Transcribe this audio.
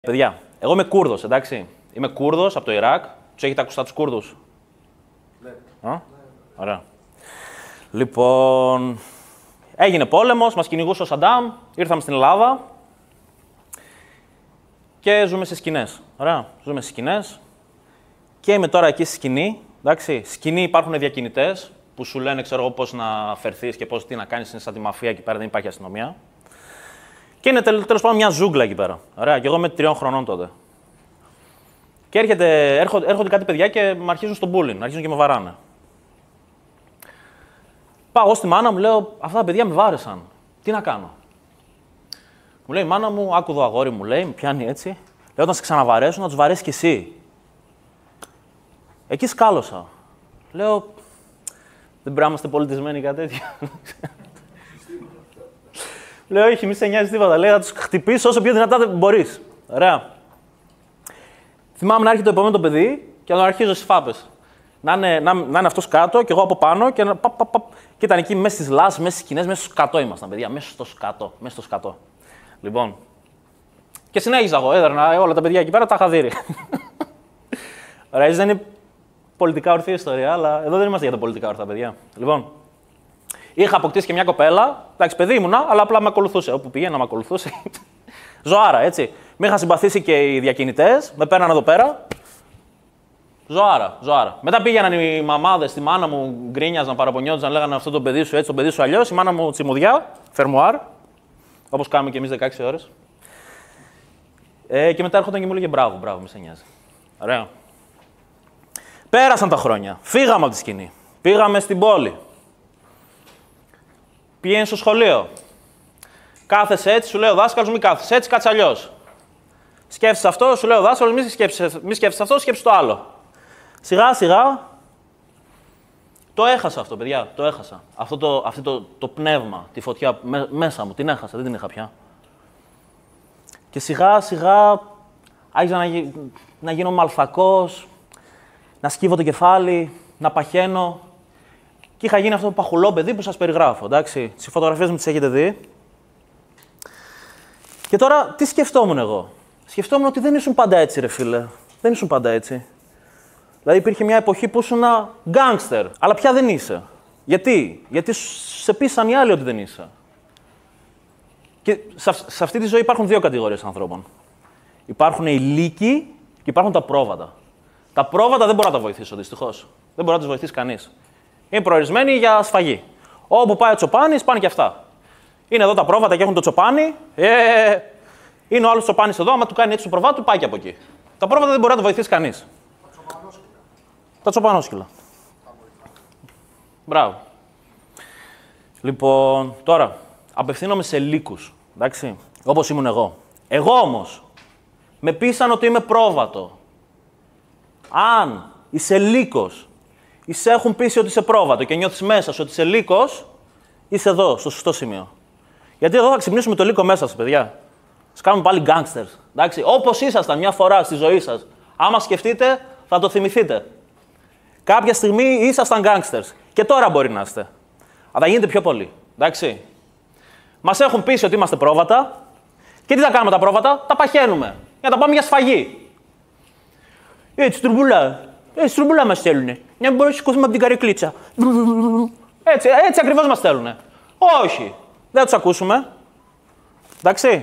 Παιδιά, εγώ είμαι Κούρδος, εντάξει. Είμαι Κούρδος από το Ιράκ. Τους έχετε ακουστά τους Κούρδους? Ναι. Ωραία. Λοιπόν, έγινε πόλεμος, μας κυνηγούσε ο Σαντάμ, ήρθαμε στην Ελλάδα και ζούμε σε σκηνές. Ωραία, ζούμε σε σκηνές και είμαι τώρα εκεί στη σκηνή. Εντάξει, σκηνή υπάρχουν διακινητές που σου λένε, ξέρω εγώ, πώς να φερθείς και πώς τι να κάνεις, είναι σαν τη μαφία εκεί πέρα, δεν υπάρχει αστυνομία. Και είναι τέλος πάντων μια ζούγκλα εκεί πέρα. Ωραία, και εγώ είμαι 3 χρονών τότε. Και έρχονται κάτι παιδιά και με αρχίζουν στον bullying, αρχίζουν και με βαράνε. Πάω εγώ στη μάνα μου, λέω: αυτά τα παιδιά με βάρεσαν. Τι να κάνω? Μου λέει η μάνα μου: άκου εδώ αγόρι μου, λέει, με πιάνει έτσι. Λέω: όταν σε ξαναβαρέσουν, να τους βαρέσεις κι εσύ. Εκεί σκάλωσα. Λέω: δεν πρέπει να είμαστε πολιτισμένοι κάτι τέτοιο. Λέω: όχι, μη σε νοιάζει τίποτα. Λέει: θα τους χτυπήσεις όσο πιο δυνατά μπορείς. Ωραία. Θυμάμαι να έρχεται το επόμενο το παιδί και να τον αρχίζω στις φάπες. Να είναι αυτός κάτω και εγώ από πάνω και και ήταν εκεί μέσα στις λάσεις, μέσα στις σκηνές, μέσα στο σκατό ήμασταν, παιδιά. Μέσα στο σκατό. Λοιπόν. Και συνέχιζα εγώ, έδερνα όλα τα παιδιά εκεί πέρα, τα είχα δει. Ωραία, δεν είναι πολιτικά ορθή ιστορία, αλλά εδώ δεν είμαστε για τα πολιτικά ορθά, παιδιά. Λοιπόν. Είχα αποκτήσει και μια κοπέλα, εντάξει, παιδί ήμουνα, αλλά απλά με ακολουθούσε. Όπου πηγαίνα με ακολουθούσε. Ζωάρα, έτσι. Με είχαν συμπαθήσει και οι διακινητές, με παίρναν εδώ πέρα. Ζωάρα. Μετά πήγαιναν οι μαμάδες στη μάνα μου, γκρίνιαζαν, παραπονιόντουσαν, λέγανε αυτό το παιδί σου έτσι, το παιδί σου αλλιώς. Η μάνα μου τσιμουδιά, φερμουάρ, όπως κάνουμε και εμείς 16 ώρες. Και μετά έρχονταν και μου έλεγε μπράβο, μη σε νοιάζει. Ωραία. Πέρασαν τα χρόνια. Φύγαμε από τη σκηνή. Πήγαμε στην πόλη. Πηγαίνεις στο σχολείο. Κάθεσαι έτσι, σου λέει ο δάσκαλος, μη κάθεσαι έτσι, κάτσε αλλιώς. Σκέφτεσαι αυτό, σου λέει ο δάσκαλος, μη σκέφτεσαι αυτό, σκέψου το άλλο. Σιγά σιγά το έχασα αυτό, παιδιά, το έχασα. Αυτό το πνεύμα, τη φωτιά μέσα μου, την έχασα, δεν την είχα πια. Και σιγά σιγά άρχισα να γίνω μαλθακός, να σκύβω το κεφάλι, να παχαίνω. Και είχα γίνει αυτό το παχουλό παιδί που σας περιγράφω, εντάξει. Τις φωτογραφίες μου τις έχετε δει. Και τώρα, τι σκεφτόμουν εγώ? Σκεφτόμουν ότι δεν ήσουν πάντα έτσι, ρε φίλε. Δεν ήσουν πάντα έτσι. Δηλαδή, υπήρχε μια εποχή που ήσουν γκάνγκστερ, αλλά πια δεν είσαι. Γιατί? Γιατί σε πείσαν οι άλλοι ότι δεν είσαι. Και σε αυτή τη ζωή υπάρχουν 2 κατηγορίες ανθρώπων. Υπάρχουν οι λύκοι και υπάρχουν τα πρόβατα. Τα πρόβατα δεν μπορώ να τα βοηθήσω, δυστυχώς. Δεν μπορεί να τους βοηθήσει κανείς. Είναι προορισμένοι για σφαγή. Όπου πάει ο τσοπάνης, πάνε και αυτά. Είναι εδώ τα πρόβατα και έχουν το τσοπάνι. Είναι ο άλλος τσοπάνης εδώ, άμα του κάνει έτσι το προβάτου, πάει και από εκεί. Τα πρόβατα δεν μπορεί να το βοηθήσει κανείς. Τα τσοπανόσκυλα. Μπράβο. Λοιπόν, τώρα, απευθύνομαι σε λύκους, εντάξει, όπως ήμουν εγώ. Εγώ όμως, με πείσαν ότι είμαι πρόβατο. Αν είσαι λύκος, σε έχουν πείσει ότι είσαι πρόβατο και νιώθεις μέσα σου ότι είσαι λύκος, είσαι εδώ, στο σωστό σημείο. Γιατί εδώ θα ξυπνήσουμε το λύκο μέσα σας, παιδιά. Σας κάνουμε πάλι γκάνγκστερς. Εντάξει, όπως ήσασταν μια φορά στη ζωή σας. Άμα σκεφτείτε, θα το θυμηθείτε. Κάποια στιγμή ήσασταν γκάνγκστερς. Και τώρα μπορεί να είστε. Αλλά θα γίνετε πιο πολύ. Εντάξει. Μας έχουν πείσει ότι είμαστε πρόβατα. Και τι θα κάνουμε τα πρόβατα? Τα παχαίνουμε. Για να τα πάμε για σφαγή. Έτσι, στρουμπουλά μας στέλνουνε. Για να μπορούμε να σηκωθούμε από την καρεκλίτσα. Έτσι ακριβώς μας στέλνουνε. Όχι. Δεν θα τους ακούσουμε. Εντάξει.